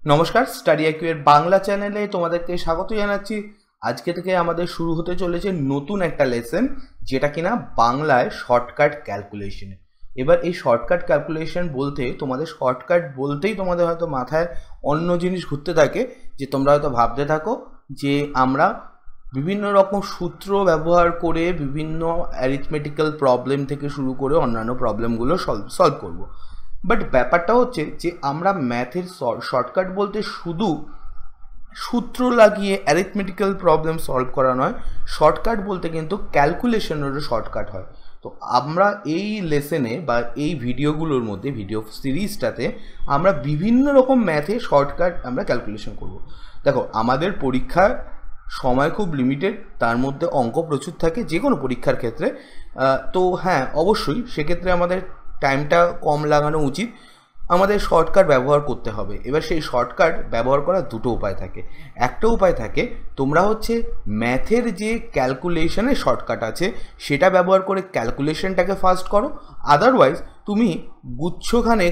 নমস্কার, study IQ এর বাংলা চ্যানেলে তোমাদেরকে স্বাগত জানাচ্ছি। আজকে থেকে আমাদের শুরু হতে চলেছে নতুন একটা লেসন, যেটা কিনা বাংলায় শর্টকাট ক্যালকুলেশনে। এবার এই শর্টকাট ক্যালকুলেশন বলতে বলতেই তোমাদের হয়তো মাথায় অন্য জিনিস ঘুরতে থাকে, যে তোমরা হয়তো ভাবতে থাকো যে আমরা বিভিন্ন রকম সূত্র ব্যবহার করে বিভিন্ন অ্যারিথমেটিক্যাল প্রবলেম থেকে শুরু করে অন্যান্য প্রবলেমগুলো সলভ করব। বাট ব্যাপারটা হচ্ছে যে আমরা ম্যাথের শর্টকাট বলতে শুধু সূত্র লাগিয়ে অ্যারিথমেটিক্যাল প্রবলেম সলভ করা নয়, শর্টকাট বলতে কিন্তু ক্যালকুলেশনেরও শর্টকাট হয়। তো আমরা এই লেসনে বা এই ভিডিওগুলোর মধ্যে, ভিডিও সিরিজটাতে আমরা বিভিন্ন রকম ম্যাথে শর্টকাট আমরা ক্যালকুলেশন করব। দেখো, আমাদের পরীক্ষার সময় খুব লিমিটেড, তার মধ্যে অঙ্ক প্রচুর থাকে যে কোনো পরীক্ষার ক্ষেত্রে। তো হ্যাঁ, অবশ্যই সেক্ষেত্রে আমাদের টাইমটা কম লাগানো উচিত, আমাদের শর্টকাট ব্যবহার করতে হবে। এবার সেই শর্টকাট ব্যবহার করার দুটো উপায় থাকে। একটা উপায় থাকে, তোমরা হচ্ছে ম্যাথের যে ক্যালকুলেশনের শর্টকাট আছে সেটা ব্যবহার করে ক্যালকুলেশনটাকে ফাস্ট করো। আদারওয়াইজ তুমি গুচ্ছখানে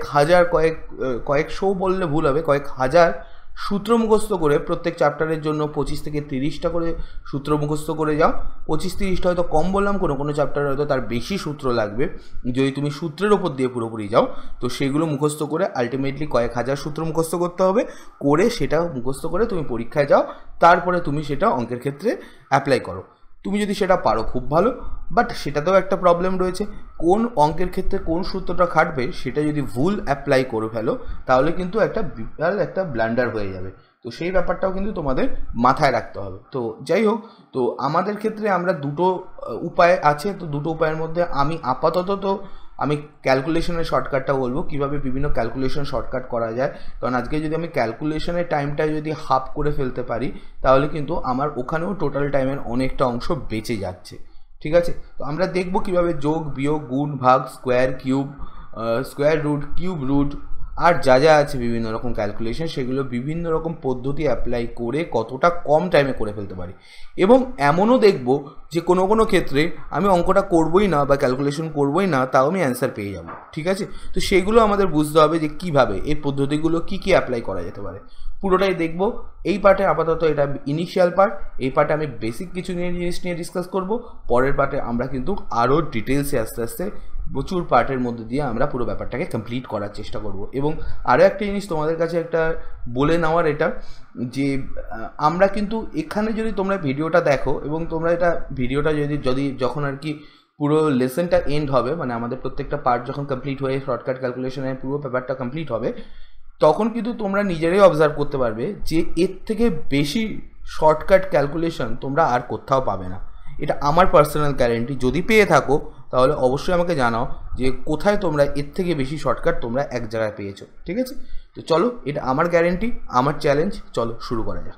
কয়েকশো বললে ভুল হবে, কয়েক হাজার সূত্র মুখস্থ করে প্রত্যেক চ্যাপ্টারের জন্য 25 থেকে 30টা করে সূত্র মুখস্থ করে যাও। 25-30টা হয়তো কম বললাম, কোনো চ্যাপ্টারে হয়তো তার বেশি সূত্র লাগবে। যদি তুমি সূত্রের ওপর দিয়ে পুরোপুরি যাও তো সেগুলো মুখস্থ করে আলটিমেটলি কয়েক হাজার সূত্র মুখস্থ করতে হবে। করে সেটা মুখস্থ করে তুমি পরীক্ষায় যাও, তারপরে তুমি সেটা অঙ্কের ক্ষেত্রে অ্যাপ্লাই করো। তুমি যদি সেটা পারো খুব ভালো, বাট সেটাতেও একটা প্রবলেম রয়েছে, কোন অঙ্কের ক্ষেত্রে কোন সূত্রটা খাটবে সেটা যদি ভুল অ্যাপ্লাই করে ফেলো তাহলে কিন্তু একটা ব্লান্ডার হয়ে যাবে। তো সেই ব্যাপারটাও কিন্তু তোমাদের মাথায় রাখতে হবে। তো যাই হোক, তো আমাদের ক্ষেত্রে আমরা দুটো উপায় আছে। তো দুটো উপায়ের মধ্যে আমি আপাতত আমি ক্যালকুলেশনের শর্টকাটটা বলবো, কীভাবে বিভিন্ন ক্যালকুলেশন শর্টকাট করা যায়। কারণ আজকে যদি আমি ক্যালকুলেশনের টাইমটা যদি হাফ করে ফেলতে পারি তাহলে কিন্তু আমার ওখানেও টোটাল টাইমের অনেকটা অংশ বেঁচে যাচ্ছে। ঠিক আছে, তো আমরা দেখব কিভাবে যোগ, বিয়োগ, গুণ, ভাগ, square, cube, square root, cube root আর যা আছে বিভিন্ন রকম ক্যালকুলেশন, সেগুলো বিভিন্ন রকম পদ্ধতি অ্যাপ্লাই করে কতটা কম টাইমে করে ফেলতে পারি। এবং এমনও দেখব যে কোনো ক্ষেত্রে আমি অঙ্কটা করবই না বা ক্যালকুলেশন করবই না, তাও আমি অ্যান্সার পেয়ে যাব। ঠিক আছে, তো সেইগুলো আমাদের বুঝতে হবে যে কীভাবে এই পদ্ধতিগুলো কী অ্যাপ্লাই করা যেতে পারে। পুরোটাই দেখব এই পার্টে। আপাতত এটা ইনিশিয়াল পার্ট, এই পার্টে আমি বেসিক কিছু জিনিস নিয়ে ডিসকাস করব। পরের পার্টে আমরা কিন্তু আরও ডিটেলসে আস্তে আস্তে প্রচুর পার্টের মধ্যে দিয়ে আমরা পুরো ব্যাপারটাকে কমপ্লিট করার চেষ্টা করব। এবং আরও একটা জিনিস তোমাদের কাছে একটা বলে নেওয়ার, এটা যে আমরা কিন্তু এখানে যদি তোমরা ভিডিওটা দেখো এবং তোমরা ভিডিওটা যখন আর কি পুরো লেসনটা এন্ড হবে, মানে আমাদের প্রত্যেকটা পার্ট যখন কমপ্লিট হয়ে শর্টকাট ক্যালকুলেশনের পুরো ব্যাপারটা কমপ্লিট হবে, তখন কিন্তু তোমরা নিজেরাই অবজার্ভ করতে পারবে যে এর থেকে বেশি শর্টকাট ক্যালকুলেশন তোমরা আর কোথাও পাবে না। এটা আমার পার্সোনাল গ্যারেন্টি। যদি পেয়ে থাকো তাহলে অবশ্যই আমাকে জানাও যে কোথায় তোমরা এর থেকে বেশি শর্টকাট তোমরা এক জায়গায় পেয়েছো। ঠিক আছে, তো চলো, এটা আমার গ্যারেন্টি, আমার চ্যালেঞ্জ। চলো শুরু করা যাক।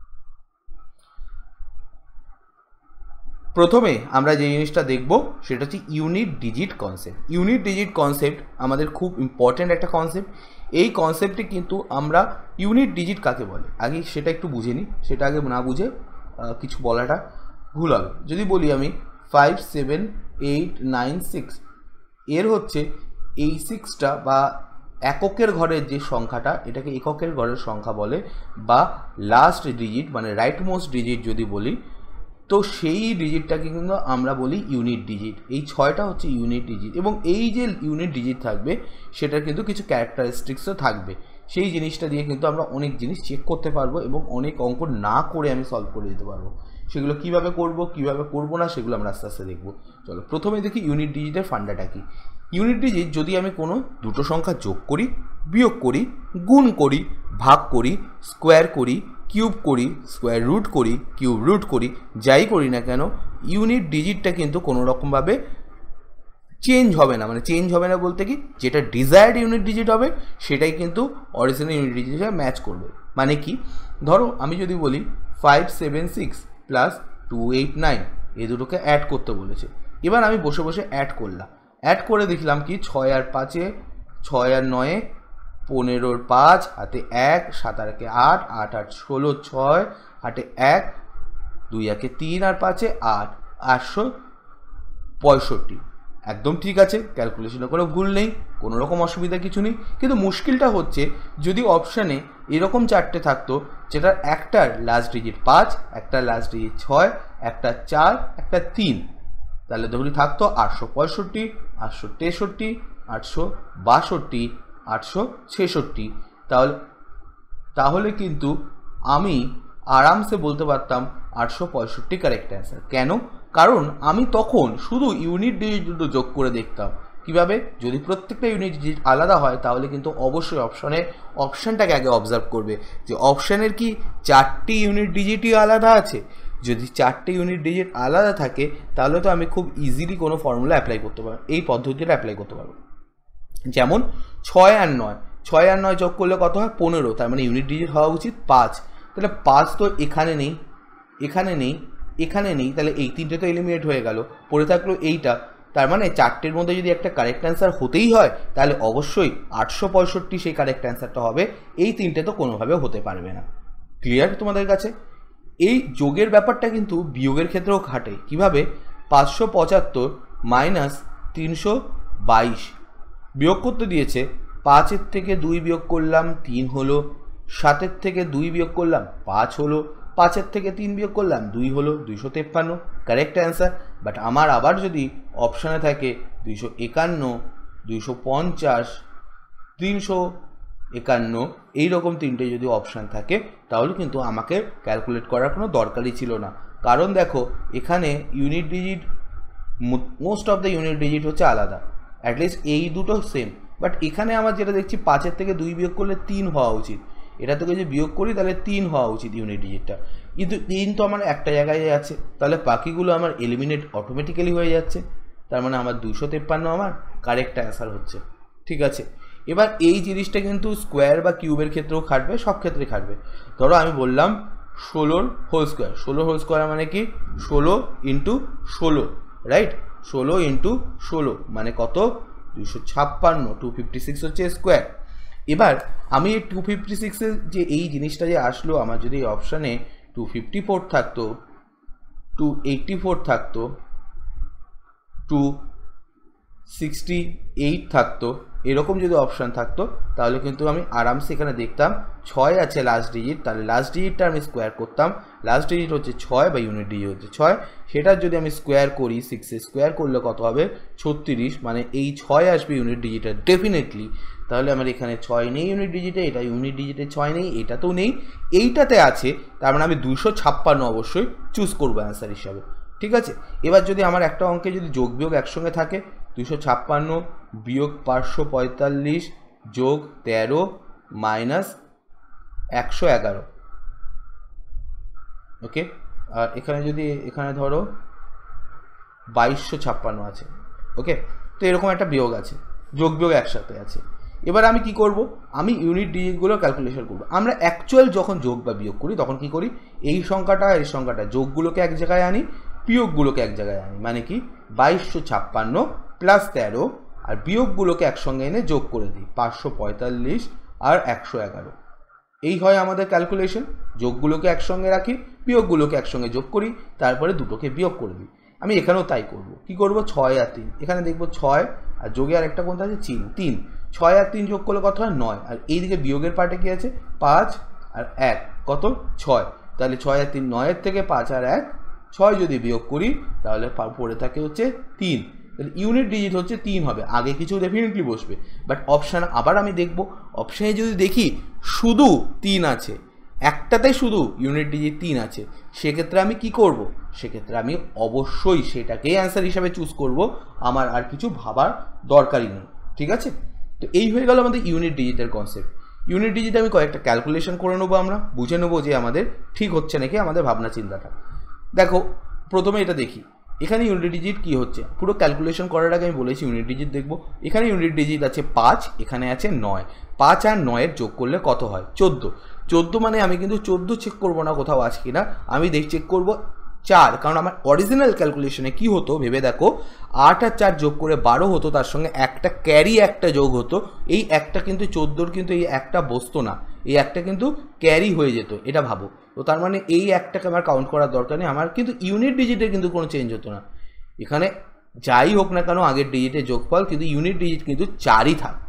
প্রথমে আমরা যে জিনিসটা দেখব সেটা হচ্ছে unit digit concept. Unit digit concept আমাদের খুব ইম্পর্ট্যান্ট একটা কনসেপ্ট। এই কনসেপ্টে কিন্তু আমরা ইউনিট ডিজিট কাকে বলে আগে সেটা একটু বুঝে নিই। সেটা আগে না বুঝে কিছু বলাটা ভুল হবে। যদি বলি আমি 5, 7, 8, 9, 6, এর হচ্ছে এই 6টা বা এককের ঘরের যে সংখ্যাটা, এটাকে এককের ঘরের সংখ্যা বলে, বা লাস্ট ডিজিট মানে রাইট মোস্ট ডিজিট যদি বলি, তো সেই ডিজিটটাকে কিন্তু আমরা বলি ইউনিট ডিজিট। এই 6টা হচ্ছে ইউনিট ডিজিট। এবং এই যে ইউনিট ডিজিট থাকবে সেটার কিন্তু কিছু ক্যারেক্টারিস্টিক্সও থাকবে। সেই জিনিসটা দিয়ে কিন্তু আমরা অনেক জিনিস চেক করতে পারবো এবং অনেক অঙ্ক না করে আমি সলভ করে দিতে পারবো। সেগুলো কীভাবে করব না সেগুলো আমরা আস্তে আস্তে দেখব। চলো প্রথমে দেখি ইউনিট ডিজিটের ফান্ডাটা কি। ইউনিট ডিজিট যদি আমি কোনো দুটো সংখ্যা যোগ করি, বিয়োগ করি, গুণ করি, ভাগ করি, স্কোয়ার করি, কিউব করি, স্কোয়ার রুট করি, কিউব রুট করি, যাই করি না কেন, ইউনিট ডিজিটটা কিন্তু কোনো রকমভাবে চেঞ্জ হবে না। মানে চেঞ্জ হবে না বলতে কি, যেটা ডিজায়ার্ড ইউনিট ডিজিট হবে সেটাই কিন্তু অরিজিনাল ইউনিট ডিজিটে ম্যাচ করবে। মানে কি, ধরো আমি যদি বলি 5, 7, 6 প্লাস 2, 8, 9, এই দুটোকে অ্যাড করতে বলেছে। এবার আমি বসে বসে অ্যাড করলাম। অ্যাড করে দেখলাম কি 6 আর 5, 6 আর 9, 15 5, হাতে 1, 7 আর 8, 8 আর 16, 6, হাতে 1, 2 আর 3 আর 5 8, 865। একদম ঠিক আছে, ক্যালকুলেশনে কোনো ভুল নেই, কোনো রকম অসুবিধা কিছু নেই। কিন্তু মুশকিলটা হচ্ছে যদি অপশানে এরকম চারটে থাকতো, যেটার একটার লাস্ট ডিজিট 5, একটার লাস্ট ডিজিট 6, একটা 4, একটা 3, তাহলে ধরি থাকতো 865, 863, 862, 866। তাহলে কিন্তু আমি আরামসে বলতে পারতাম 865 কারেক্ট অ্যান্সার। কেন? কারণ আমি তখন শুধু ইউনিট ডিজিট দুটো যোগ করে দেখতাম। কিভাবে? যদি প্রত্যেকটা ইউনিট ডিজিট আলাদা হয় তাহলে কিন্তু অবশ্যই অপশানটাকে আগে অবজার্ভ করবে যে অপশানের কি 4টি ইউনিট ডিজিটই আলাদা আছে। যদি 4টে ইউনিট ডিজিট আলাদা থাকে তাহলে তো আমি খুব ইজিলি কোনো ফর্মুলা অ্যাপ্লাই করতে পারবো, এই পদ্ধতিটা অ্যাপ্লাই করতে পারবো। যেমন 6 আর 9, 6 আর 9 যোগ করলে কত হয়? 15, তার মানে ইউনিট ডিজিট হওয়া উচিত 5। তাহলে 5 তো এখানে নেই, এখানে নেই, এখানে নেই, তাহলে এই তিনটে তো এলিমিনেট হয়ে গেল, পড়ে থাকলো এইটা। তার মানে 4টের মধ্যে যদি একটা কারেক্ট অ্যান্সার হতেই হয় তাহলে অবশ্যই 865 সেই কারেক্ট অ্যান্সারটা হবে, এই তিনটে তো কোনোভাবে হতে পারবে না। ক্লিয়ার তোমাদের কাছে? এই যোগের ব্যাপারটা কিন্তু বিয়োগের ক্ষেত্রেও খাটে। কিভাবে? 575 মাইনাস 322 বিয়োগ করতে দিয়েছে, 5-এর থেকে 2 বিয়োগ করলাম 3 হলো, 7-এর থেকে 2 বিয়োগ করলাম 5 হলো, 5-এর থেকে 3 বিয়োগ করলাম 2 হলো, 253 কারেক্ট অ্যান্সার। বাট আমার আবার যদি অপশানে থাকে 251, 250, 351, এইরকম তিনটে যদি অপশান থাকে তাহলে কিন্তু আমাকে ক্যালকুলেট করার কোনো দরকারই ছিল না। কারণ দেখো এখানে unit digit, most of the unit digit হচ্ছে আলাদা, অ্যাটলিস্ট এই দুটো সেম। বাট এখানে আমার যেটা দেখছি 5-এর থেকে 2 বিয়োগ করলে 3 হওয়া উচিত, এটা থেকে যদি বিয়োগ করি তাহলে 3 হওয়া উচিত ইউনিট ডিজিটটা, কিন্তু 3 তো আমার একটা জায়গায় আছে, তাহলে বাকিগুলো আমার এলিমিনেট অটোমেটিক্যালি হয়ে যাচ্ছে। তার মানে আমার 253 আমার কারেক্ট অ্যান্সার হচ্ছে। ঠিক আছে, এবার এই জিনিসটা কিন্তু স্কোয়ার বা কিউবের ক্ষেত্রেও খাটবে, সব ক্ষেত্রে খাটবে। ধরো আমি বললাম 16 হোল স্কোয়ার, 16 হোল স্কোয়ার মানে কি? 16 ইন্টু 16, রাইট? 16 ইন্টু 16 মানে কত? 256, 256 হচ্ছে স্কোয়ার। এবার আমি এই 256-এর যে এই জিনিসটা যে আসলো, আমার যদি এই অপশানে 254 থাকতো, 284 থাকতো, 268 থাকতো, এরকম যদি অপশান থাকতো তাহলে কিন্তু আমি আরামসে এখানে দেখতাম 6 আছে লাস্ট ডিজিট, তাহলে লাস্ট ডিজিটটা আমি স্কোয়ার করতাম, লাস্ট ডিজিট হচ্ছে 6 বা ইউনিট ডিজিট হচ্ছে 6, সেটার যদি আমি স্কোয়ার করি 6 স্কোয়ার করলে কত হবে? 36, মানে এই 6 আসবে ইউনিট ডিজিটে ডেফিনেটলি। তাহলে আমার এখানে 6 নেই ইউনিট ডিজিটে, এটা ইউনিট ডিজিটে 6 নেই, এটাতেও নেই, এইটাতে আছে, তার মানে আমি 256 অবশ্যই চুজ করবো অ্যান্সার হিসাবে। ঠিক আছে, এবার যদি আমার একটা অঙ্কে যদি যোগ বিয়োগ একসঙ্গে থাকে, 256 বিয়োগ 545 যোগ 13 মাইনাস 111, ওকে। আর এখানে যদি এখানে ধরো 2256 আছে, ওকে। তো এরকম একটা বিয়োগ আছে, যোগ বিয়োগ একসাথে আছে। এবার আমি কি করব? আমি ইউনিট ডিজিটগুলো ক্যালকুলেশন করব। আমরা অ্যাকচুয়াল যখন যোগ বা বিয়োগ করি তখন কি করি? এই সংখ্যাটা এই সংখ্যাটা যোগগুলোকে এক জায়গায় আনি, বিয়োগগুলোকে এক জায়গায় আনি, মানে কি 2256 প্লাস 13, আর বিয়োগগুলোকে একসঙ্গে এনে যোগ করে দিই 545 আর 111। এই হয় আমাদের ক্যালকুলেশন। যোগগুলোকে একসঙ্গে রাখি, বিয়োগগুলোকে একসঙ্গে যোগ করি, তারপরে দুটোকে বিয়োগ করে দিই। আমি এখানেও তাই করব। কি করব? 6 আর 3, এখানে দেখবো 6 আর যোগে আর একটা কোনটা আছে? 3। 6 আর 3 যোগ করলে কত হয়? 9। আর এইদিকে বিয়োগের পার্টে কি আছে? 5 আর 1 কত? 6। তাহলে 6 আর 3, 9-এর থেকে 5 আর 1 6 যদি বিয়োগ করি তাহলে পড়ে থাকে হচ্ছে 3। তাহলে ইউনিট ডিজিট হচ্ছে 3 হবে, আগে কিছু ডেফিনেটলি বসবে। বাট অপশান আবার আমি দেখব, অপশানে যদি দেখি শুধু 3 আছে, একটাতে শুধু ইউনিট ডিজিট 3 আছে, সেক্ষেত্রে আমি কি করব? সেক্ষেত্রে আমি অবশ্যই সেটাকেই অ্যান্সার হিসাবে চুজ করব, আমার আর কিছু ভাবার দরকারই নেই। ঠিক আছে, তো এই হয়ে গেল আমাদের ইউনিট ডিজিটের কনসেপ্ট। ইউনিট ডিজিটে আমি কয়েকটা ক্যালকুলেশন করে নেবো, আমরা বুঝে নেবো যে আমাদের ঠিক হচ্ছে নাকি আমাদের ভাবনা চিন্তাটা। দেখো প্রথমে এটা দেখি, এখানে ইউনিট ডিজিট কি হচ্ছে। পুরো ক্যালকুলেশন করার আগে আমি বলেছি ইউনিট ডিজিট দেখবো। এখানে ইউনিট ডিজিট আছে 5, এখানে আছে 9। 5 আর 9-এর যোগ করলে কত হয়? 14। 14 মানে আমি কিন্তু 14 চেক করবো না কোথাও আছে কিনা, আমি চেক করবো 4, কারণ আমার অরিজিনাল ক্যালকুলেশনে কি হতো ভেবে দেখো, 8 আর 4 যোগ করে 12 হতো, তার সঙ্গে একটা ক্যারি একটা যোগ হতো, এই একটা কিন্তু 14-র কিন্তু এই একটা বসতো না, এই একটা কিন্তু ক্যারি হয়ে যেত, এটা ভাবো। তো তার মানে এই একটাকে আমার কাউন্ট করার দরকার নেই, আমার কিন্তু ইউনিট ডিজিটের কিন্তু কোনো চেঞ্জ হতো না। এখানে যাই হোক না কেন আগের ডিজিটের যোগফল, কিন্তু ইউনিট ডিজিট কিন্তু 4ই থাকতো।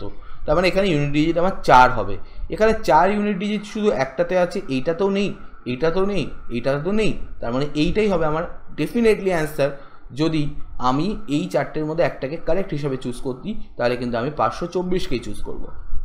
তার মানে এখানে ইউনিট ডিজিট আমার 4 হবে। এখানে 4 ইউনিট ডিজিট শুধু একটাতে আছে, এইটাতেও নেই, এইটাতেও নেই, এইটাতেও নেই, তার মানে এইটাই হবে আমার ডেফিনেটলি অ্যান্সার। যদি আমি এই 4টের মধ্যে একটাকে কারেক্ট হিসাবে চুজ করতি তাহলে কিন্তু আমি 524কেই চুজ করব।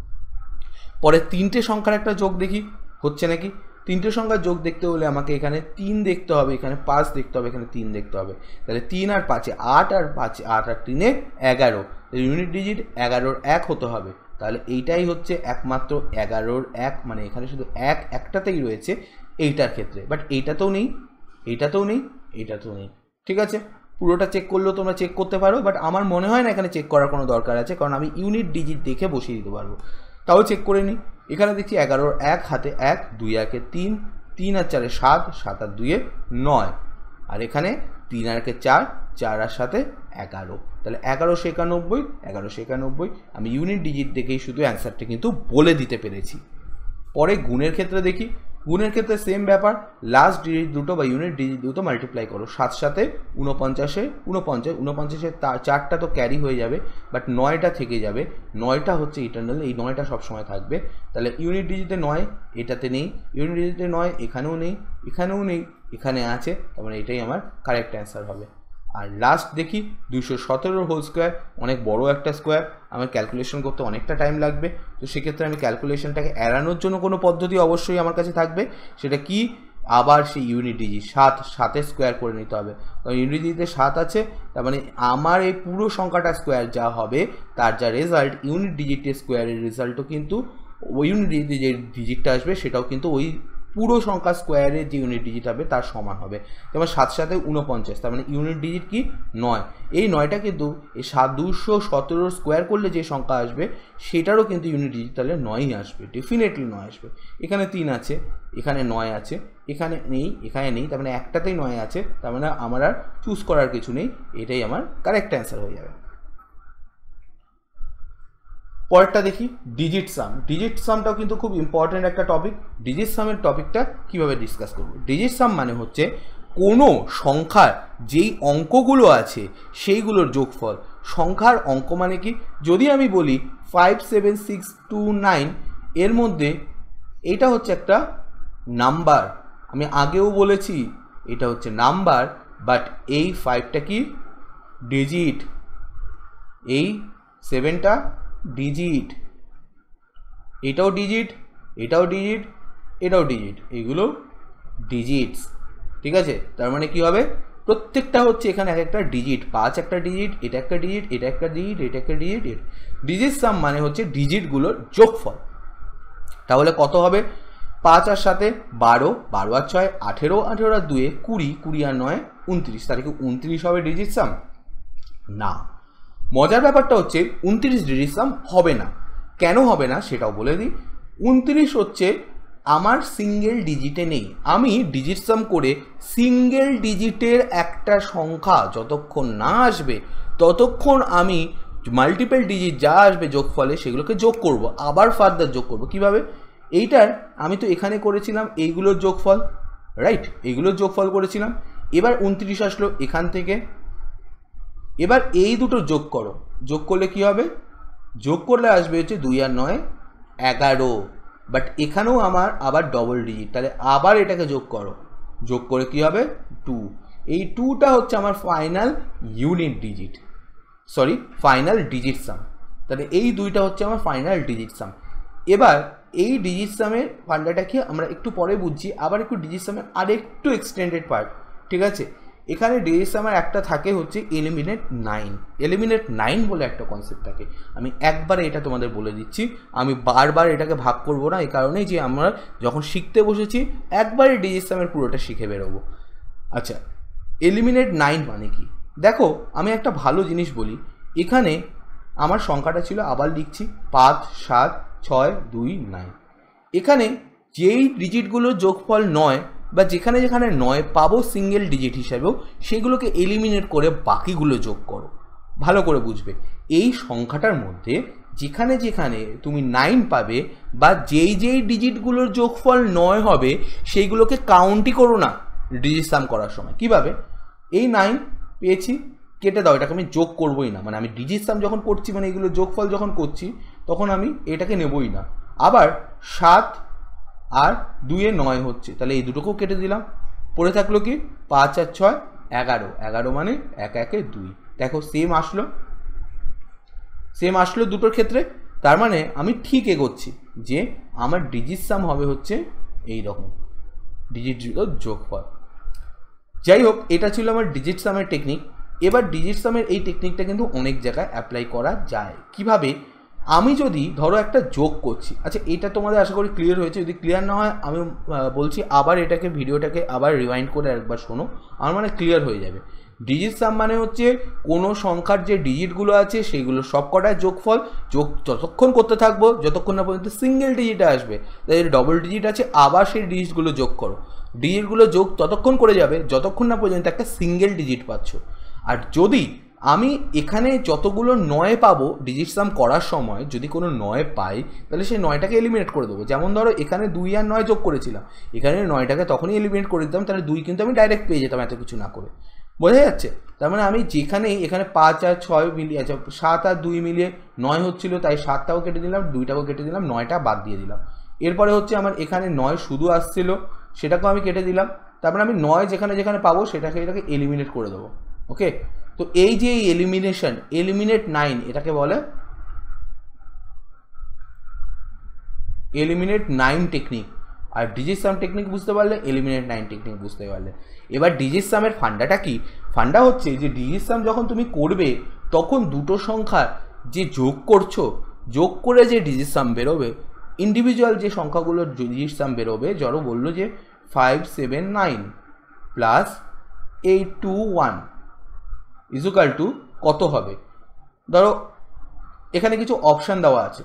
পরে 3টে সংখ্যার একটা যোগ দেখি হচ্ছে নাকি। 3টে সংখ্যার যোগ দেখতে হলে আমাকে এখানে 3 দেখতে হবে, এখানে 5 দেখতে হবে, এখানে 3 দেখতে হবে। তাহলে 3 আর 5 8 আর 5 8 আর 3 11, ইউনিট ডিজিট 11-র 1 হতে হবে। তাহলে এইটাই হচ্ছে একমাত্র 11-র 1, মানে এখানে শুধু একটাতেই রয়েছে এইটার ক্ষেত্রে। বাট এইটাতেও নেই, এইটাতেও নেই, এইটাতেও নেই। ঠিক আছে, পুরোটা চেক করলেও তোমরা চেক করতে পারো, বাট আমার মনে হয় না এখানে চেক করার কোনো দরকার আছে, কারণ আমি ইউনিট ডিজিট দেখে বসিয়ে দিতে পারবো। তাও চেক করে নিই। এখানে দেখছি 11-র 1 হাতে 1, 2 1-এ 3, 3 আর 4-এ 7, 7 আর 2-এ 9, আর এখানে 3 আর 1-এ 4, 4 আর 7-এ 11। তাহলে 1191, 1191 আমি ইউনিট ডিজিট দেখেই শুধু অ্যান্সারটা কিন্তু বলে দিতে পেরেছি। পরে গুণের ক্ষেত্রে দেখি। গুণের ক্ষেত্রে সেম ব্যাপার, লাস্ট ডিজিট দুটো বা ইউনিট ডিজিট দুটো মাল্টিপ্লাই করো। 7 7-এ 49, 49-এ 4টা তো ক্যারি হয়ে যাবে, বাট 9টা থেকে যাবে। 9টা হচ্ছে ইটারনাল, এই 9টা সবসময় থাকবে। তাহলে ইউনিট ডিজিটে 9, এটাতে নেই, ইউনিট ডিজিটে 9, এখানেও নেই, এখানেও নেই, এখানে আছে, তার মানে এটাই আমার কারেক্ট অ্যান্সার হবে। আর লাস্ট দেখি 217 হোল স্কোয়ার, অনেক বড় একটা স্কোয়ার, আমার ক্যালকুলেশন করতে অনেকটা টাইম লাগবে। তো সেক্ষেত্রে আমি ক্যালকুলেশনটাকে এড়ানোর জন্য কোনো পদ্ধতি অবশ্যই আমার কাছে থাকবে। সেটা কি, আবার সেই ইউনিট ডিজিট 7-7-এর স্কোয়ার করে নিতে হবে। কারণ ইউনিট ডিজিটে 7 আছে, তার মানে আমার এই পুরো সংখ্যাটা স্কোয়ার যা হবে তার যা রেজাল্ট, ইউনিট ডিজিটের স্কোয়ারের রেজাল্টও কিন্তু ওই ইউনিট ডিজিটে যে ডিজিটটা আসবে সেটাও কিন্তু ওই পুরো সংখ্যা স্কোয়ারের যে ইউনিট ডিজিট হবে তার সমান হবে। যেমন 7 7-এ 49, তার মানে ইউনিট ডিজিট কি 9। এই 9টা কিন্তু এই 217 স্কোয়ার করলে যে সংখ্যা আসবে সেটারও কিন্তু ইউনিট ডিজিট তাহলে 9ই আসবে, ডেফিনেটলি 9 আসবে। এখানে 3 আছে, এখানে 9 আছে, এখানে নেই, এখানে নেই, তার মানে একটাতেই 9 আছে, তার মানে আমার আর চুজ করার কিছু নেই, এটাই আমার কারেক্ট অ্যান্সার হয়ে যাবে। পরেরটা দেখি ডিজিট সাম। ডিজিট সামটাও কিন্তু খুব ইম্পর্টেন্ট একটা টপিক। ডিজিট সামের টপিকটা কিভাবে ডিসকাস করব। ডিজিট সাম মানে হচ্ছে কোনো সংখ্যার যেই অঙ্কগুলো আছে সেইগুলোর যোগফল। সংখ্যার অঙ্ক মানে কি, যদি আমি বলি 5 7 6 2 9, এর মধ্যে এটা হচ্ছে একটা নাম্বার, আমি আগেও বলেছি এটা হচ্ছে নাম্বার, বাট এই 5টা কি ডিজিট, এই 7টা ডিজিট, এটাও ডিজিট, এটাও ডিজিট, এটাও ডিজিট, এগুলো ডিজিটস। ঠিক আছে, তার মানে কি হবে, প্রত্যেকটা হচ্ছে এখানে এক একটা ডিজিট। 5 একটা ডিজিট, এটা একটা ডিজিট, এটা একটা ডিজিট, এটা একটা ডিজিট। ডিজিট সাম মানে হচ্ছে ডিজিটগুলোর যোগফল। তাহলে কত হবে, 5 আর 7-এ 12, 12 আর 6 18, 18 আর 2-এ 20, 20 আর 9 29, তাহলে কি 29 হবে ডিজিট সাম? না। মজার ব্যাপারটা হচ্ছে 29 ডিজিট সাম হবে না। কেন হবে না সেটাও বলে দিই। 29 হচ্ছে আমার সিঙ্গেল ডিজিটে নেই। আমি ডিজিট সাম করে সিঙ্গেল ডিজিটের একটা সংখ্যা যতক্ষণ না আসবে ততক্ষণ আমি মাল্টিপল ডিজিট যা আসবে যোগফলে সেগুলোকে যোগ করব, আবার ফার্দার যোগ করব। কিভাবে, এইটার আমি তো এখানে করেছিলাম এইগুলোর যোগফল, রাইট, এইগুলোর যোগফল করেছিলাম। এবার 29 আসলো এখান থেকে, এবার এই দুটো যোগ করো, যোগ করলে কি হবে, যোগ করলে আসবে হচ্ছে 2 আর 9 11, বাট এখানেও আমার আবার ডবল ডিজিট, তাহলে আবার এটাকে যোগ করো, যোগ করে কি হবে 2। এই 2টা হচ্ছে আমার final unit digit, sorry final digit sum. তাহলে এই 2টা হচ্ছে আমার ফাইনাল ডিজিট সাম। এবার এই ডিজিট সামের ফান্ডাটা কি আমরা একটু পরে বুঝছি, আবার একটু ডিজিট সামের আরেকটু এক্সটেন্ডেড পার্ট। ঠিক আছে, এখানে ডিজিট সামের একটা থাকে হচ্ছে এলিমিনেট 9। এলিমিনেট 9 বলে একটা কনসেপ্ট থাকে, আমি একবারে এটা তোমাদের বলে দিচ্ছি, আমি বারবার এটাকে ভাগ করব না, এই কারণেই যে আমরা যখন শিখতে বসেছি একবারে ডিজিট সামের পুরোটা শিখে বেরোবো। আচ্ছা, এলিমিনেট 9 মানে কি, দেখো আমি একটা ভালো জিনিস বলি, এখানে আমার সংখ্যাটা ছিল, আবার লিখছি 5 7 6 2 9, এখানে যেই ডিজিটগুলোর যোগফল 9 বা যেখানে যেখানে 9 পাবো সিঙ্গেল ডিজিট হিসাবেও সেগুলোকে এলিমিনেট করে বাকিগুলো যোগ করো। ভালো করে বুঝবে, এই সংখ্যাটার মধ্যে যেখানে যেখানে তুমি 9 পাবে বা যেই যেই ডিজিটগুলোর যোগফল 9 হবে সেইগুলোকে কাউন্টই করো না ডিজিট সাম করার সময়। কিভাবে, এই 9 পেয়েছি, কেটে দাও, এটাকে আমি যোগ করবোই না, মানে আমি ডিজিট সাম যখন করছি মানে এগুলো যোগফল যখন করছি তখন আমি এটাকে নেবই না। আবার 7 আর 2 এ 9 হচ্ছে, তাহলে এই দুটোকেও কেটে দিলাম। পড়ে থাকলো কি 5 আর 6 11, 11 মানে 1 1 এ 2। দেখো সেম আসলো দুটোর ক্ষেত্রে। তার মানে আমি ঠিক এগোচ্ছি যে আমার ডিজিট সাম হবে হচ্ছে এই রকম, ডিজিটগুলোর যোগফল। যাই হোক, এটা ছিল আমার ডিজিট সামের টেকনিক। এবার ডিজিট সামের এই টেকনিকটা কিন্তু অনেক জায়গায় অ্যাপ্লাই করা যায়। কিভাবে? আমি যদি ধরো একটা যোগ করছি, আচ্ছা এটা তোমাদের আশা করি ক্লিয়ার হয়েছে। যদি ক্লিয়ার না হয় আমি বলছি আবার এটাকে ভিডিওটাকে আবার রিওয়াইন্ড করে একবার শোনো, আমার মানে ক্লিয়ার হয়ে যাবে। ডিজিট সাম মানে হচ্ছে কোনো সংখ্যার যে ডিজিটগুলো আছে সেইগুলো সব কটার যোগফল, যোগ ততক্ষণ করতে থাকবো যতক্ষণ না পর্যন্ত সিঙ্গেল ডিজিটে আসবে। তাই ডবল ডিজিট আছে, আবার সেই ডিজিটগুলো যোগ করো। ডিজিটগুলো যোগ ততক্ষণ করে যাবে যতক্ষণ না পর্যন্ত একটা সিঙ্গেল ডিজিট পাচ্ছ। আর যদি আমি এখানে যতগুলো 9 পাবো ডিজিট সাম করার সময়, যদি কোনো 9 পাই তাহলে সেই 9টাকে এলিমিনেট করে দেবো। যেমন ধরো এখানে 2 আর 9 যোগ করেছিলাম, এখানে 9টাকে তখনই এলিমিনেট করে দিতাম, তাহলে 2 কিন্তু আমি ডাইরেক্ট পেয়ে যেতাম এত কিছু না করে। বোঝা যাচ্ছে? তার মানে আমি যেখানেই এখানে 5 আর 6 মিলিয়ে, আচ্ছা 7 আর 2 মিলিয়ে 9 হচ্ছিল, তাই 7টাও কেটে দিলাম, 2টাও কেটে দিলাম, 9টা বাদ দিয়ে দিলাম। এরপরে হচ্ছে আমার এখানে 9 শুধু আসছিল, সেটাকেও আমি কেটে দিলাম। তারপরে আমি 9 যেখানে যেখানে পাবো এটাকে এলিমিনেট করে দেবো। ওকে, তো এই যে এলিমিনেশন, এলিমিনেট 9, এটাকে বলে এলিমিনেট 9 টেকনিক। আর ডিজিট সাম টেকনিক বুঝতে পারলে, এলিমিনেট 9 টেকনিক বুঝতে পারলে। এবার ডিজিট সামের ফান্ডাটা কি? ফান্ডা হচ্ছে যে ডিজিট সাম যখন তুমি করবে তখন দুটো সংখ্যার যে যোগ করছো, যোগ করে যে ডিজিট সাম বেরোবে, ইন্ডিভিজুয়াল যে সংখ্যাগুলোর ডিজিট সাম বেরোবে, ধরো বললো যে 579 প্লাস 821 ইজুকাল টু কত হবে? ধরো এখানে কিছু অপশান দেওয়া আছে।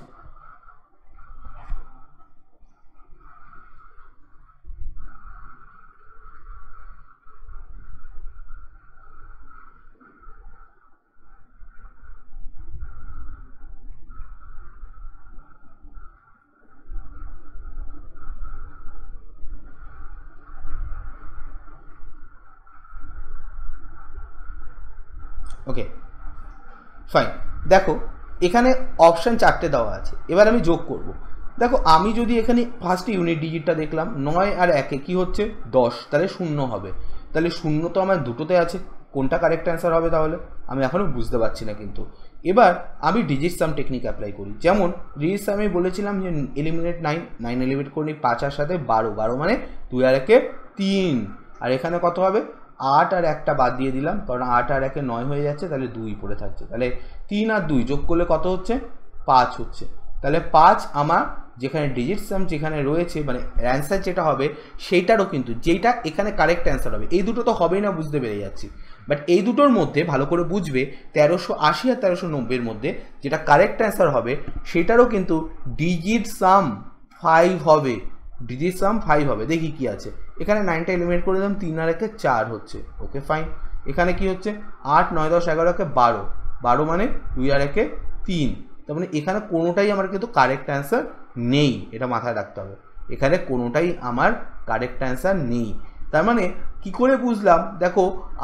ওকে ফাইন, দেখো এখানে অপশান 4টে দেওয়া আছে। এবার আমি যোগ করব। দেখো আমি যদি এখানে ফার্স্ট ইউনিট ডিজিটটা দেখলাম 9 আর 1-এ কী হচ্ছে 10, তাহলে 0 হবে। তাহলে 0 তো আমার দুটোতে আছে, কোনটা কারেক্ট অ্যান্সার হবে তাহলে? আমি এখনও বুঝতে পারছি না। কিন্তু এবার আমি ডিজিট সাম টেকনিক অ্যাপ্লাই করি। যেমন ডিজিট সামে বলেছিলাম যে এলিমিনেট 9 এলিমিনেট করে নিই 5 আর সাথে 12, 12 মানে 2 আর 1-এ 3। আর এখানে কত হবে? 8 আর 1টা বাদ দিয়ে দিলাম, কারণ 8 আর 1-এ 9 হয়ে যাচ্ছে, তাহলে 2 পড়ে থাকছে। তাহলে 3 আর 2 যোগ করলে কত হচ্ছে? 5 হচ্ছে। তাহলে 5 আমার যেখানে ডিজিট সাম যেখানে রয়েছে, মানে অ্যান্সার যেটা হবে সেইটারও কিন্তু যেটা এখানে কারেক্ট অ্যান্সার হবে। এই দুটো তো হবেই না, বুঝতে পেরে যাচ্ছি। বাট এই দুটোর মধ্যে ভালো করে বুঝবে 1380 আর 1390-এর মধ্যে যেটা কারেক্ট অ্যান্সার হবে সেটারও কিন্তু ডিজিট সাম 5 হবে। ডিজিট সাম 5 হবে। দেখি কি আছে এখানে। 9টা এলিমিনেট করে দিলাম, 3 আর 1-এ 4 হচ্ছে। Okay fine. এখানে কি হচ্ছে? 8 9 10 11-এ 12, 12 মানে 2 আর 1-এ 3। তার মানে এখানে কোনোটাই আমার কিন্তু কারেক্ট অ্যান্সার নেই, এটা মাথায় রাখতে হবে। এখানে কোনোটাই আমার কারেক্ট অ্যান্সার নেই। তার মানে কি করে বুঝলাম? দেখো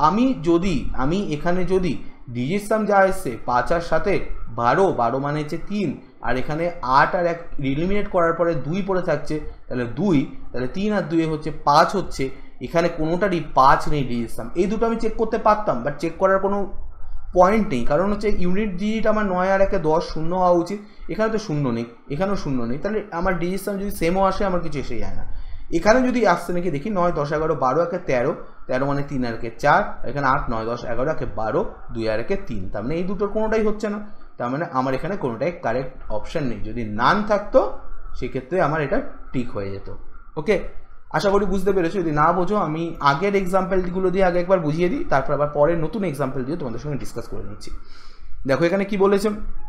আমি এখানে যদি ডিজিট সাম যা এসছে 5 আর সাথে 12, 12 মানে হচ্ছে 3, আর এখানে 8 আর 1 এলিমিনেট করার পরে 2 পড়ে থাকছে, তাহলে 2, তাহলে 3 আর 2 হচ্ছে 5 হচ্ছে। এখানে কোনোটারই 5 নেই ডিজিট সাম। এই দুটো আমি চেক করতে পারতাম, বাট চেক করার কোনো পয়েন্ট নেই, কারণ হচ্ছে ইউনিট ডিজিট আমার 9 আর 1-এ 10 শূন্য হওয়া উচিত। এখানে তো শূন্য নেই, এখানেও শূন্য নেই, তাহলে আমার ডিজিট সাম যদি সেমও আসে আমার কিছু এসে যায় না। এখানে যদি আসছে নাকি দেখি 9 10 11 12 1-এ 13, 13 মানে 3 আর 1-এ 4, এখানে 8 9 10 11 1-এ 12, 2 আর 1-এ 3। তার মানে এই দুটোর কোনোটাই হচ্ছে না। তার মানে আমার এখানে কোনোটাই কারেক্ট অপশান নেই। যদি নান থাকতো সেক্ষেত্রে আমার এটা ঠিক হয়ে যেত। ওকে, আশা করি বুঝতে পেরেছো। যদি না বোঝো আমি আগের এক্সাম্পলগুলো দিয়ে আগে একবার বুঝিয়ে দিই, তারপর আবার পরের নতুন এক্সাম্পল দিয়ে তোমাদের সঙ্গে ডিসকাস করে নিচ্ছি। দেখো এখানে কি বলেছে।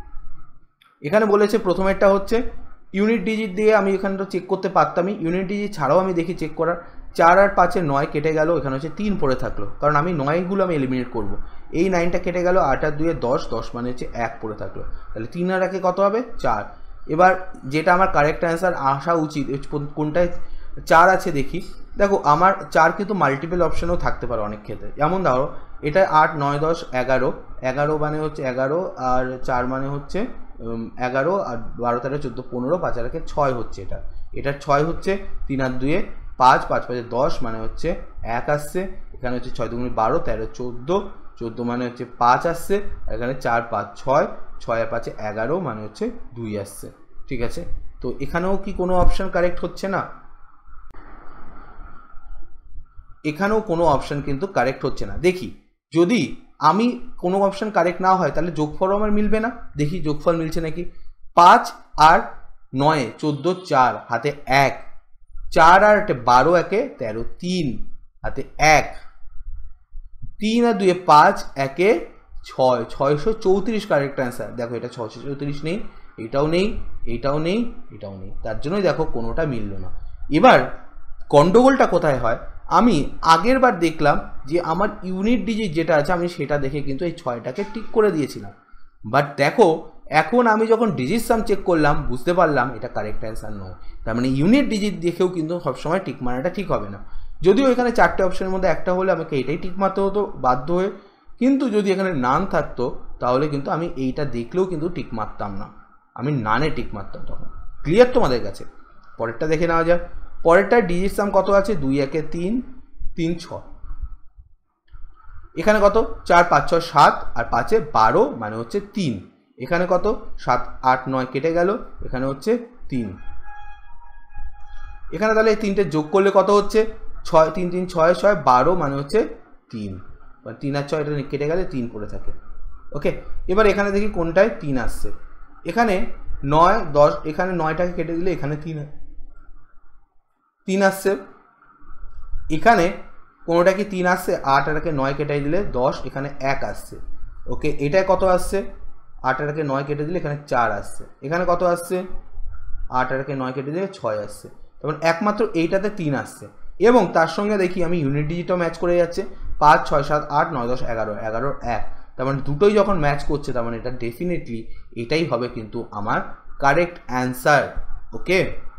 এখানে বলেছে প্রথমেরটা হচ্ছে ইউনিট ডিজিট দিয়ে আমি এখানটা চেক করতে পারতামই, ইউনিট ডিজিট ছাড়াও আমি দেখি চেক করার। 4 আর 5-এ 9 কেটে গেল, এখানে হচ্ছে 3 পড়ে থাকলো, কারণ আমি 9গুলো আমি এলিমিনেট করব। এই 9টা কেটে গেল, 8 আর 2-এ 10, 10 মানে হচ্ছে 1 পড়ে থাকলো, তাহলে 3 আর 1-এ কত হবে? 4। এবার যেটা আমার কারেক্ট অ্যান্সার আসা উচিত কোনটায় 4 আছে দেখি। দেখো আমার 4 কিন্তু মাল্টিপল অপশানও থাকতে পারে অনেক ক্ষেত্রে। যেমন ধরো এটা 8 9 10 11, 11 মানে হচ্ছে 11 আর 4 মানে হচ্ছে 11 আর 12 13 14 15 5 আর 6 হচ্ছে, এটার 6 হচ্ছে, 3 আর 2 5, 5 5 10 মানে হচ্ছে 1 আসছে, এখানে হচ্ছে 6 2 12 13 14, 14 মানে হচ্ছে 5 আসছে, এখানে 4 5 6, 6 আর 5 11 মানে হচ্ছে 2 আসছে। ঠিক আছে, তো এখানেও কি কোনো অপশন কারেক্ট হচ্ছে না? এখানেও কোনো অপশন কিন্তু কারেক্ট হচ্ছে না। দেখি যদি আমি কোনো অপশন কারেক্ট না হয় তাহলে যোগফল আমার মিলবে না। দেখি যোগফল মিলছে নাকি। 5 আর 9 14 4 হাতে 1, 4 আর 12 একে 13 3 হাতে 1, 3 আর 2 5 একে 6, 634 কারেক্ট অ্যান্সার। দেখো এটা 634 নেই, এটাও নেই, এটাও নেই, এটাও নেই, তার জন্যই দেখো কোনোটা মিলল না। এবার গন্ডগোলটা কোথায় হয়, আমি আগের বার দেখলাম যে আমার ইউনিট ডিজিট যেটা আছে আমি সেটা দেখে কিন্তু এই 6টাকে টিক করে দিয়েছিলাম, বাট দেখো এখন আমি যখন ডিজিট সাম চেক করলাম বুঝতে পারলাম এটা কারেক্ট অ্যান্সার নয়। তার মানে ইউনিট ডিজিট দেখেও কিন্তু সবসময় টিক মারাটা ঠিক হবে না। যদিও এখানে 4টে অপশনের মধ্যে একটা হলে আমাকে এটাই টিক মারতে হতো বাধ্য হয়ে, কিন্তু যদি এখানে নান থাকতো তাহলে কিন্তু আমি এইটা দেখলেও কিন্তু টিক মারতাম না, আমি নানে টিক মারতাম তখন। ক্লিয়ার তোমাদের কাছে? পরেরটা দেখে নেওয়া যাক। পরেরটা ডিজিট সাম কত আছে, 2 1 3 3 6, এখানে কত 4 5 6 7 আর 5 12 মানে হচ্ছে 3, এখানে কত 7 8 9 কেটে গেল, এখানে হচ্ছে 3, এখানে তাহলে এই 3টে যোগ করলে কত হচ্ছে 6 3 3 6 6 12 মানে হচ্ছে 3, 3 আর 6 এটা কেটে গেলে 3 পড়ে থাকে। ওকে, এবার এখানে দেখি কোনটায় 3 আসছে, এখানে 9 10, এখানে 9টাকে কেটে দিলে এখানে 3 আসছে, এখানে কোনোটা কি 3 আসছে, 8 আর 9 কেটে দিলে 10, এখানে 1 আসছে। ওকে, এটায় কত আসছে, 8 আর 9 কেটে দিলে এখানে 4 আসছে, এখানে কত আসছে 8 আর 9 কেটে দিলে 6 আসছে, তখন একমাত্র এইটাতে 3 আসছে। এবং তার সঙ্গে দেখি আমি ইউনিট ডিজিটও ম্যাচ করে যাচ্ছে, 5 6 7 8 9 10 11 11 1, তার মানে দুটোই যখন ম্যাচ করছে তার মানে এটা ডেফিনেটলি এটাই হবে কিন্তু আমার কারেক্ট অ্যান্সার। ওকে,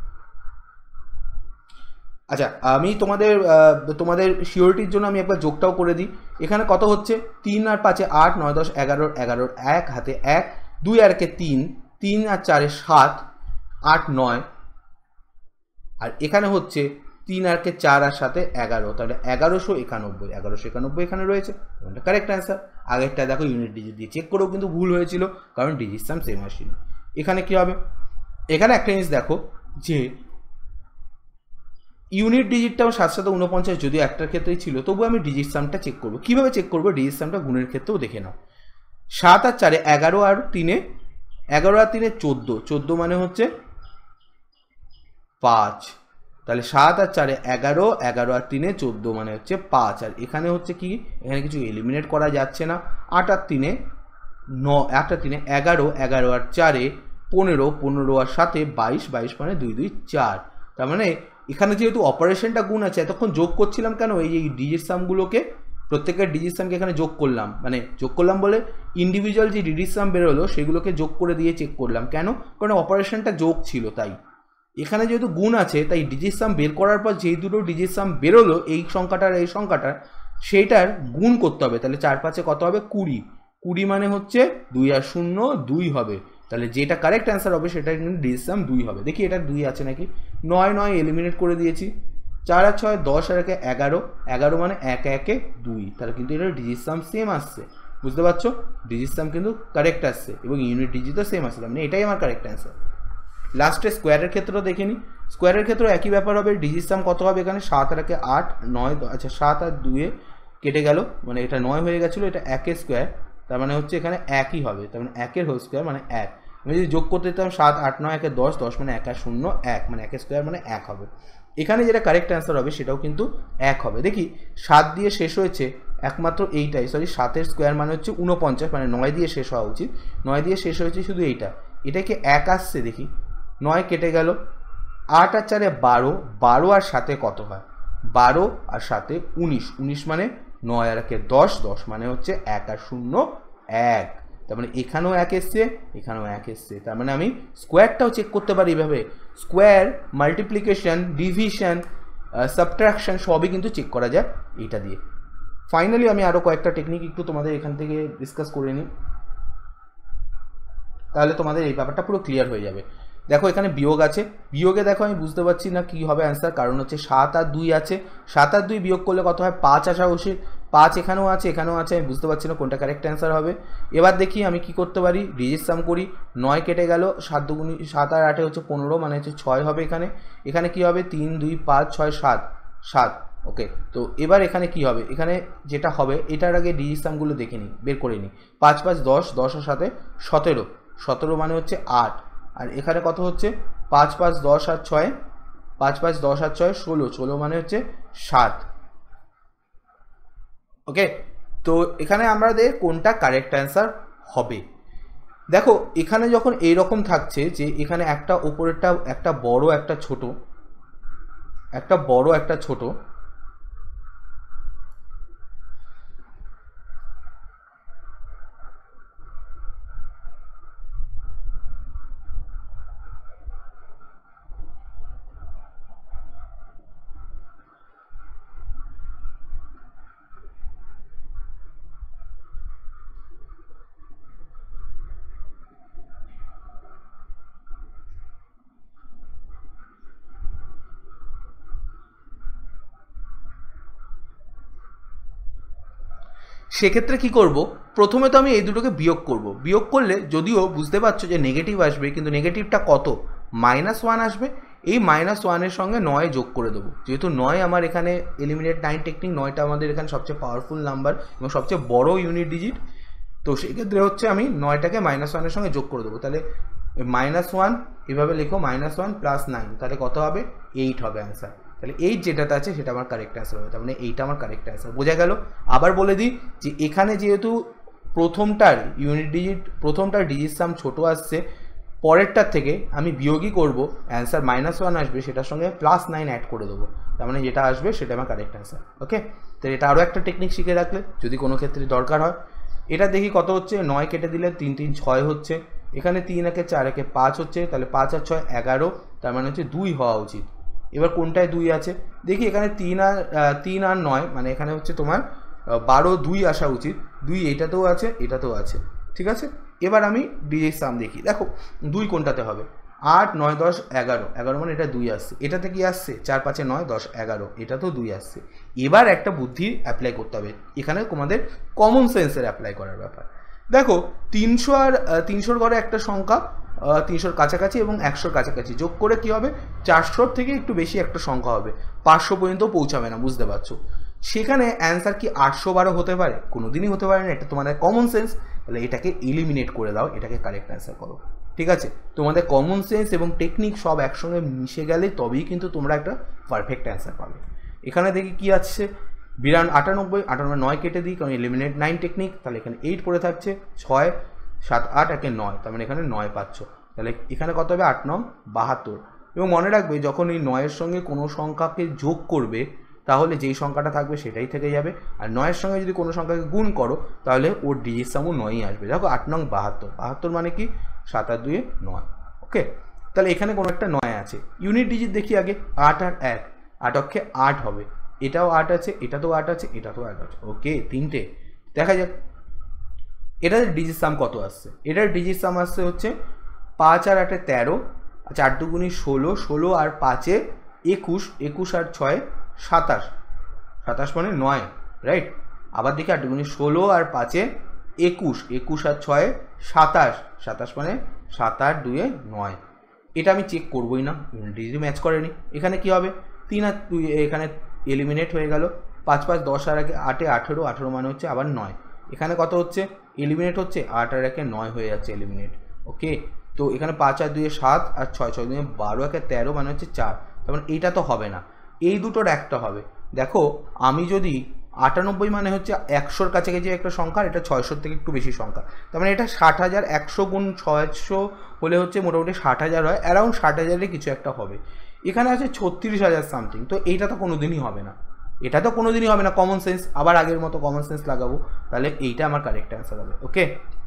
আচ্ছা আমি তোমাদের সিওরিটির জন্য আমি একবার যোগটাও করে দিই। এখানে কত হচ্ছে 3 আর 5 8 9 10 11 11 1 হাতে 1, 2 আর 3 3 আর 4 7 8 9, আর এখানে হচ্ছে 3 আর 4 আর 7 11, তাহলে 1191 1191 এখানে রয়েছে, এটা কারেক্ট অ্যান্সার। আগেরটা দেখো ইউনিট ডিজিট দিয়ে চেক করেও কিন্তু ভুল হয়েছিল কারণ ডিজিট সাম সেম আসেনি। এখানে কি হবে, এখানে একটা জিনিস দেখো যে ইউনিট ডিজিটটাও 7 7 49 যদিও একটার ক্ষেত্রেই ছিল, তবু আমি ডিজিট সামটা চেক করবো। কীভাবে চেক করবো, ডিজিট সামটা গুণের ক্ষেত্রেও দেখে নাও। 7 আর 4 11 আর 3 11 আর 3 14, 14 মানে হচ্ছে 5, তাহলে 7 আর 4 11 11 আর 3 14 মানে হচ্ছে 5, আর এখানে হচ্ছে কি, এখানে কিছু এলিমিনেট করা যাচ্ছে না, 8 আর 3 9, 8 আর 3 11 11 আর 4 15 15 আর 7 22 22 মানে 2 2 4, তার মানে এখানে যেহেতু অপারেশনটা গুণ আছে এতক্ষণ যোগ করছিলাম কেন, এই যে ডিজিট সামগুলোকে প্রত্যেকের ডিজিট সামকে এখানে যোগ করলাম, মানে যোগ করলাম বলে ইন্ডিভিজুয়াল যে ডিজিট সাম বেরোলো সেগুলোকে যোগ করে দিয়ে চেক করলাম, কেন, কারণ অপারেশনটা যোগ ছিল। তাই এখানে যেহেতু গুণ আছে তাই ডিজিট সাম বের করার পর যেই দুটো ডিজিট সাম বেরোলো এই সংখ্যাটার এই সংখ্যাটার সেইটার গুণ করতে হবে, তাহলে 4 5 কত হবে 20, 20 মানে হচ্ছে 2 আর 0 2 হবে, তাহলে যেটা কারেক্ট অ্যান্সার হবে সেটা কিন্তু ডিজিট সাম 2 হবে। দেখি এটা 2 আছে নাকি, 9 9 এলিমিনেট করে দিয়েছি, 4 আর 6 10 আর 1 11 11 মানে 1 1 2, তাহলে কিন্তু এটা ডিজিট সাম সেম আসছে, বুঝতে পারছো, ডিজিট সাম কিন্তু কারেক্ট আসছে এবং ইউনিট ডিজিটও সেম আসছে, মানে এটাই আমার কারেক্ট অ্যান্সার। লাস্টে স্কোয়ারের ক্ষেত্রেও দেখে নিই, স্কোয়ারের ক্ষেত্রেও একই ব্যাপার হবে, ডিজিট সাম কত হবে এখানে 7 আর 8 9, আচ্ছা 7 আর 2 কেটে গেল, মানে এটা 9 হয়ে গেছিলো, এটা 1 স্কোয়ার, তার মানে হচ্ছে এখানে 1ই হবে, তার মানে 1 হোল স্কোয়ার মানে 1, আমি যদি যোগ করতে দিতাম 7 8 9 1 10 10 মানে 1 আর 0 1, মানে 1 স্কোয়ার মানে 1 হবে। এখানে যেটা কারেক্ট অ্যান্সার হবে সেটাও কিন্তু 1 হবে। দেখি 7 দিয়ে শেষ হয়েছে একমাত্র এইটাই, সরি 7 স্কোয়ার মানে হচ্ছে 49, মানে 9 দিয়ে শেষ হওয়া উচিত, 9 দিয়ে শেষ হয়েছে শুধু এইটা, এটাকে 1 আসছে, দেখি 9 কেটে গেল, 8 আর 4 12, 12 আর 7 কত হয়, 12 আর 7 19, 19 মানে 9 আর 1 10, 10 মানে হচ্ছে 1 আর 0 1, তার মানে এখানেও 1 এসছে এখানেও 1 এসছে, তার মানে আমি স্কোয়ারটাও চেক করতে পারি এইভাবে, স্কোয়ার মাল্টিপ্লিকেশন ডিভিশন সাবট্রাকশন সবই কিন্তু চেক করা যায় এইটা দিয়ে। ফাইনালি আমি আরও কয়েকটা টেকনিক একটু তোমাদের এখান থেকে ডিসকাস করে নিই। তাহলে তোমাদের এই ব্যাপারটা পুরো ক্লিয়ার হয়ে যাবে। দেখো এখানে বিয়োগ আছে, বিয়োগে দেখো আমি বুঝতে পারছি না কী হবে অ্যান্সার, কারণ হচ্ছে 7 আর 2 আছে, 7 আর 2 বিয়োগ করলে কত হয় 5 আসা উচিত, 5 এখানেও আছে এখানেও আছে, আমি বুঝতে পারছি না কোনটা কারেক্ট অ্যান্সার হবে। এবার দেখি আমি কি করতে পারি, ডিজিট সাম করি, 9 কেটে গেল, 7 দুগুণি 7 আর 8 হচ্ছে 15, মানে হচ্ছে 6 হবে এখানে, এখানে কি হবে 3 2 5 6 7 7, ওকে। তো এবার এখানে কি হবে, এখানে যেটা হবে এটার আগে ডিজিট সামগুলো দেখে নিই, বের করে নিই। 5 5 10, 10 আর 7 17, 17 মানে হচ্ছে 8, আর এখানে কত হচ্ছে 5 5 10 আর 6, 5 5 10 আর 6 16, 16 মানে হচ্ছে 7, ওকে। তো এখানে আমাদের কোনটা কারেক্ট অ্যান্সার হবে, দেখো এখানে যখন এইরকম থাকছে যে এখানে একটা উপরেরটা একটা বড় একটা ছোট, একটা বড় একটা ছোট, সেক্ষেত্রে কি করব, প্রথমে তো আমি এই দুটোকে বিয়োগ করব, বিয়োগ করলে যদিও বুঝতে পারছো যে নেগেটিভ আসবে, কিন্তু নেগেটিভটা কত -1 আসবে, এই -1-এর সঙ্গে 9 যোগ করে দেবো, যেহেতু 9 আমার এখানে এলিমিনেট 9 টেকনিক, 9টা আমাদের এখানে সবচেয়ে পাওয়ারফুল নাম্বার এবং সবচেয়ে বড় ইউনিট ডিজিট, তো সেক্ষেত্রে হচ্ছে আমি 9টাকে -1-এর সঙ্গে যোগ করে দেবো, তাহলে -1 এভাবে লিখো, -1 + 9, তাহলে কত হবে 8 হবে অ্যান্সার, তাহলে 8 যেটাতে আছে সেটা আমার কারেক্ট অ্যান্সার হবে, তার মানে এইটা আমার কারেক্ট অ্যান্সার, বোঝা গেল। আবার বলে দিই যে এখানে যেহেতু প্রথমটার ইউনিট ডিজিট, প্রথমটার ডিজিট সাম ছোটো আসছে, পরেরটার থেকে আমি বিয়োগই করব, অ্যান্সার -1 আসবে, সেটার সঙ্গে +9 অ্যাড করে দেবো, তার মানে যেটা আসবে সেটা আমার কারেক্ট অ্যান্সার, ওকে। তো এটা আরও একটা টেকনিক শিখে রাখলে যদি কোনো ক্ষেত্রে দরকার হয়। এটা দেখি কত হচ্ছে, 9 কেটে দিলে 3 3 6 হচ্ছে, এখানে 3 একে 4 একে 5 হচ্ছে, তাহলে 5 আর 6 11, তার মানে হচ্ছে 2 হওয়া উচিত। এবার কোনটায় 2 আছে দেখি, এখানে 3 আর 9, মানে এখানে হচ্ছে তোমার 12 2 আসা উচিত, 2 এটাতেও আছে এটাতেও আছে, ঠিক আছে। এবার আমি ডিজিট সাম দেখি, দেখো 2 কোনটাতে হবে, 8 9 10 11, 11 মানে এটা 2 আসছে, এটাতে কি আসছে 4 5 9 10 11, এটাতেও 2 আসছে। এবার একটা বুদ্ধি অ্যাপ্লাই করতে হবে, এখানে তোমাদের কমন সেন্সের অ্যাপ্লাই করার ব্যাপার। দেখো 300 আর 300-র ঘরে একটা সংখ্যা 300-র কাছাকাছি এবং 100-র কাছাকাছি যোগ করে কি হবে, 400-র থেকে একটু বেশি একটা সংখ্যা হবে, 500 পর্যন্ত পৌঁছাবে না, বুঝতে পারছো। সেখানে অ্যান্সার কি 812 হতে পারে, কোনোদিনই হতে পারে না, এটা তোমাদের কমন সেন্স, তাহলে এটাকে এলিমিনেট করে দাও, এটাকে কারেক্ট অ্যান্সার করো, ঠিক আছে। তোমাদের কমন সেন্স এবং টেকনিক সব একসঙ্গে মিশে গেলে তবেই কিন্তু তোমরা একটা পারফেক্ট অ্যান্সার পাবে। এখানে দেখি কি আছে, 98 98 9 কেটে দিই, কারণ এলিমিনেট 9 টেকনিক, তাহলে এখানে 8 পড়ে থাকছে, 6 7 8 একে 9, তার মানে এখানে 9 পাচ্ছ, তাহলে এখানে কত হবে 8 9 72। এবং মনে রাখবে যখন এই 9-এর সঙ্গে কোনো সংখ্যাকে যোগ করবে তাহলে যেই সংখ্যাটা থাকবে সেটাই থেকে যাবে, আর 9-এর সঙ্গে যদি কোনো সংখ্যাকে গুণ করো তাহলে ওর ডিজিট সামও 9ই আসবে। দেখো 8 9 72, 72 মানে কি 7 আর 2 9, ওকে। তাহলে এখানে কোনো একটা 9 আছে, ইউনিট ডিজিট দেখি আগে, 8 আর 1, 8 অক্ষে 8 হবে, এটাও 8 আছে এটাতেও 8 আছে এটাতেও 8 আছে, ওকে। 3টে দেখা যাক এটার ডিজিট সাম কত আসছে, এটার ডিজিট সাম আসছে হচ্ছে 5 আর 8 13, 4 দুগুণি 16, 16 আর 5 21, 21 আর 6 27, 27 মানে 9, রাইট। আবার দেখি 8 দুগুণি 16 আর 5 21, 21 আর 6 27, 27 মানে 7 আর 2 9, এটা আমি চেক করবোই না, ডিজিট ম্যাচ করেনি। এখানে কি হবে 3 আর 2, এখানে এলিমিনেট হয়ে গেল, 5 5 10 আর 8 18, 18 মানে হচ্ছে আবার 9, এখানে কত হচ্ছে এলিমিনেট হচ্ছে, 8 আর 1 9 হয়ে যাচ্ছে এলিমিনেট, ওকে। তো এখানে 5 আর 2 7 আর 6 6 2 12 1 13 মানে হচ্ছে 4, তার মানে এইটা তো হবে না, এই দুটোর একটা হবে। দেখো আমি যদি 98 মানে হচ্ছে 100-র কাছাকাছি একটা সংখ্যা, এটা 600-র থেকে একটু বেশি সংখ্যা, তার মানে এটা 60,000, 100 গুণ 600 হলে হচ্ছে মোটামুটি 60,000 হয়, অ্যারাউন্ড 60,000-এ কিছু একটা হবে। এখানে আছে 36,000 সামথিং, তো এইটা তো কোনোদিনই হবে না, এটা তো কোনোদিনই হবে না, কমন সেন্স আবার আগের মতো কমন সেন্স লাগাবো, তাহলে এইটা আমার কারেক্ট অ্যান্সার হবে, ওকে।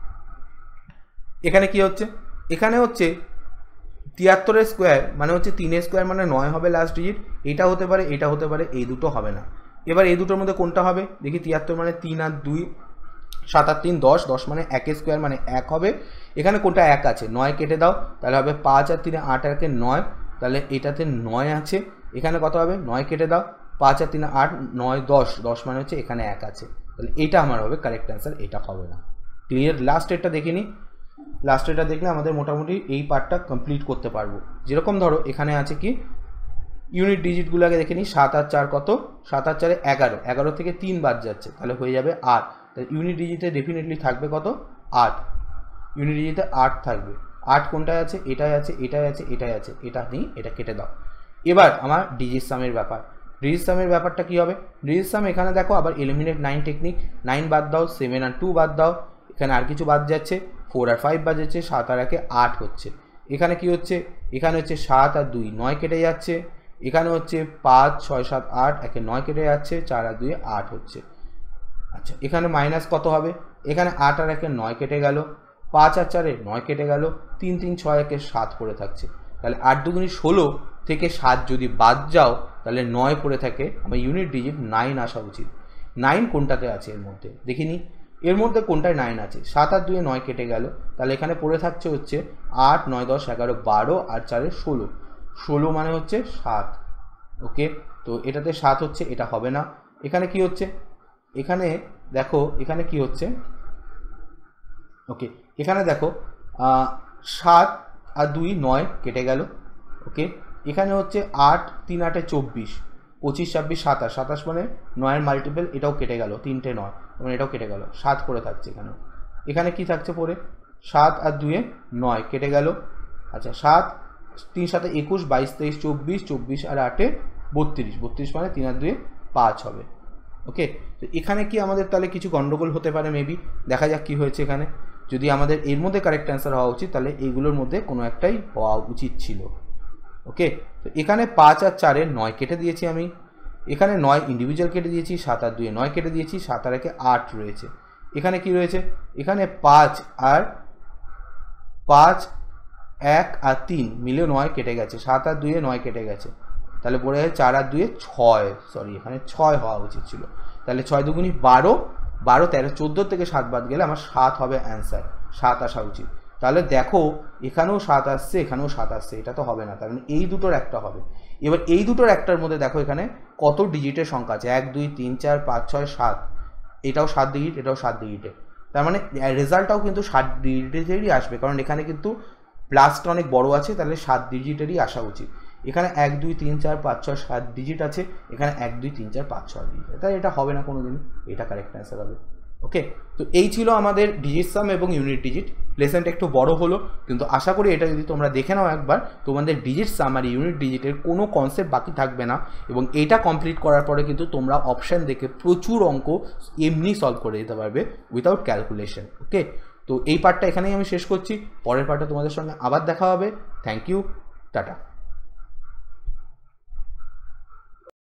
এখানে কি হচ্ছে, এখানে হচ্ছে 73-এর স্কোয়ার মানে হচ্ছে 3-এর স্কোয়ার মানে 9 হবে লাস্ট ডিজিট, এটা হতে পারে এটা হতে পারে, এই দুটো হবে না। এবার এই দুটোর মধ্যে কোনটা হবে দেখি, 73 মানে 3 আর 2, 7 আর 3 10, 10 মানে 1-এর স্কোয়ার মানে 1 হবে, এখানে কোনটা 1 আছে, 9 কেটে দাও, তাহলে হবে 5 আর 3 8 আর 1 9, তাহলে এটাতে 9 আছে। এখানে কত হবে, 9 কেটে দাও, 5 আর 3 8 9 10, 10 মানে হচ্ছে এখানে 1 আছে, তাহলে এটা আমার হবে কারেক্ট অ্যান্সার, এটা হবে না। ক্লিয়ার? লাস্ট এরটা দেখে নিই। লাস্ট এটা দেখলে আমাদের মোটামুটি এই পার্টটা কমপ্লিট করতে পারবো। যেরকম ধরো এখানে আছে কি ইউনিট ডিজিটগুলোকে দেখে নিই। 7 আর 4 কত, 7 আর 4 11, 11 থেকে 3 বাদ যাচ্ছে, তাহলে হয়ে যাবে 8। তাহলে ইউনিট ডিজিটে ডেফিনেটলি থাকবে কত, 8। ইউনিট ডিজিটে 8 থাকবে। 8 কোনটায় আছে, এটাই আছে, এটাই আছে, এটাই আছে, এটা নেই, এটা কেটে দাও। এবার আমার ডিজিট সামের ব্যাপার। ডিজিট সামের ব্যাপারটা কী হবে, ডিজিট সাম এখানে দেখো আবার এলিমিনেট 9 টেকনিক, 9 বাদ দাও, 7 আর 2 বাদ দাও, এখানে আর কিছু বাদ যাচ্ছে, 4 আর 5 বাদ যাচ্ছে, 7 আর 1 8 হচ্ছে। এখানে কি হচ্ছে, এখানে হচ্ছে 7 আর 2 9 কেটে যাচ্ছে, এখানে হচ্ছে 5 6 7 8 একে 9 কেটে যাচ্ছে, 4 আর 2 8 হচ্ছে। আচ্ছা, এখানে মাইনাস কত হবে, এখানে 8 আর 1 9 কেটে গেল, 5 আর 4 9 কেটে গেল, 3 3 6 1 7 পড়ে থাকছে। তাহলে 8 2 16 থেকে 7 যদি বাদ যাও তাহলে 9 পড়ে থাকে। আমার ইউনিট ডিজিট 9 আসা উচিত। 9 কোনটাতে আছে এর মধ্যে দেখিনি, এর মধ্যে কোনটায় 9 আছে, 7 আর 2 9 কেটে গেল, তাহলে এখানে পড়ে থাকছে হচ্ছে 8 9 10 11 12 আর 4 16, 16 মানে হচ্ছে 7। ওকে, তো এটাতে 7 হচ্ছে, এটা হবে না। এখানে কি হচ্ছে, এখানে দেখো এখানে কি হচ্ছে, ওকে এখানে দেখো 7 আর 2 9 কেটে গেল। ওকে, এখানে হচ্ছে 8 3 8 24, 25 26 27, 27 মানে 9 মাল্টিপল, এটাও কেটে গেল, 3টে 9 মানে এটাও কেটে গেল, 7 পড়ে থাকছে এখানে। এখানে কি থাকছে পড়ে, 7 আর 2 9 কেটে গেল। আচ্ছা, 7 3 7 21 22 23 24, 24 আর 8 32, 32 মানে 3 আর 2 5 হবে। ওকে, তো এখানে কি আমাদের তাহলে কিছু গন্ডগোল হতে পারে মেবি, দেখা যাক কি হয়েছে এখানে। যদি আমাদের এর মধ্যে কারেক্ট অ্যান্সার হওয়া উচিত, তাহলে এইগুলোর মধ্যে কোনো একটাই হওয়া উচিত ছিল। ওকে, তো এখানে 5 আর 4 9 কেটে দিয়েছি আমি, এখানে 9 ইন্ডিভিজুয়াল কেটে দিয়েছি, 7 আর 2 9 কেটে দিয়েছি, 7 আর 1 8 রয়েছে। এখানে কি রয়েছে, এখানে 5 আর 1 আর 3 মিলে 9 কেটে গেছে, 7 আর 2 9 কেটে গেছে, তাহলে পড়ে যাচ্ছে 4 আর 2 6, সরি এখানে 6 হওয়া উচিত ছিল। তাহলে 6 দুগুণি 12, 12 13 14 থেকে 7 বাদ গেলে আমার 7 হবে অ্যান্সার, 7 আসা উচিত। তাহলে দেখো এখানেও 7 আসছে, এখানেও 7 আসছে, এটা তো হবে না, তার মানে এই দুটোর একটা হবে। এবার এই দুটোর একটার মধ্যে দেখো এখানে কত ডিজিটের সংখ্যা আছে, 1 2 3 4 5 6 7, এটাও 7 ডিজিট, এটাও 7 ডিজিটের, তার মানে রেজাল্টটাও কিন্তু 7 ডিজিটেরই আসবে, কারণ এখানে কিন্তু প্লাসটা অনেক বড় আছে, তাহলে 7 ডিজিটেরই আসা উচিত। এখানে 1 2 3 4 5 6 7 ডিজিট আছে, এখানে 1 2 3 4 5 6 ডিজিট, তাই এটা হবে না কোনো দিন, এটা কারেক্ট অ্যান্সার হবে। ওকে, তো এই ছিল আমাদের ডিজিট সাম এবং ইউনিট ডিজিট। লেসনটা একটু বড় হলো, কিন্তু আশা করি এটা যদি তোমরা দেখে নাও একবার, তোমাদের ডিজিট সাম আর ইউনিট ডিজিটের কোনো কনসেপ্ট বাকি থাকবে না, এবং এটা কমপ্লিট করার পরে কিন্তু তোমরা অপশান দেখে প্রচুর অঙ্ক এমনি সলভ করে দিতে পারবে উইথাউট ক্যালকুলেশন। ওকে, তো এই পার্টটা এখানেই আমি শেষ করছি, পরের পার্টটা তোমাদের সঙ্গে আবার দেখা হবে। Thank you, tata.